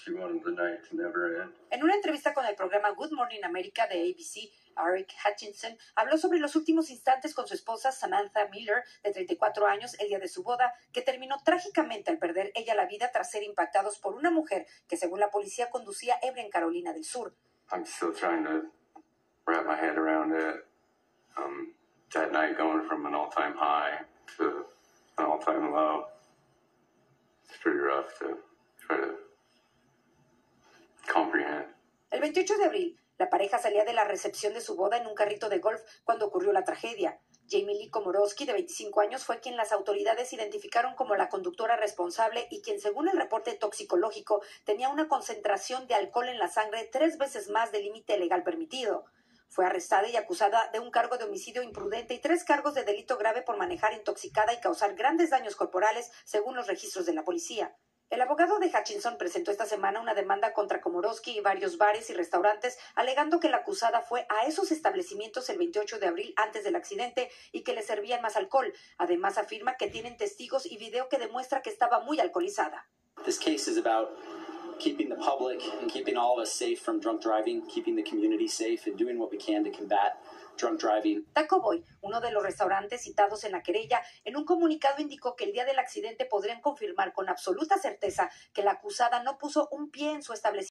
She wanted the night to never end. En una entrevista con el programa Good Morning America de ABC, Eric Hutchinson habló sobre los últimos instantes con su esposa Samantha Miller, de 34 años, el día de su boda, que terminó trágicamente al perder ella la vida tras ser impactados por una mujer que, según la policía, conducía ebria en Carolina del Sur. I'm still trying to wrap my head around it. That night going from an all-time high to an all-time low. It's pretty rough to try to comprehend. El 28 de abril, la pareja salía de la recepción de su boda en un carrito de golf cuando ocurrió la tragedia. Jamie Lee Komorowski, de 25 años, fue quien las autoridades identificaron como la conductora responsable y quien, según el reporte toxicológico, tenía una concentración de alcohol en la sangre 3 veces más del límite legal permitido. Fue arrestada y acusada de un cargo de homicidio imprudente y 3 cargos de delito grave por manejar intoxicada y causar grandes daños corporales, según los registros de la policía. El abogado de Hutchinson presentó esta semana una demanda contra Komorowski y varios bares y restaurantes, alegando que la acusada fue a esos establecimientos el 28 de abril antes del accidente y que le servían más alcohol. Además, afirma que tienen testigos y video que demuestra que estaba muy alcoholizada. This case is about keeping the public and keeping all of us safe from drunk driving, keeping the community safe and doing what we can to combat drunk driving. Taco Boy, uno de los restaurantes citados en la querella, en un comunicado indicó que el día del accidente podrían confirmar con absoluta certeza que la acusada no puso un pie en su establecimiento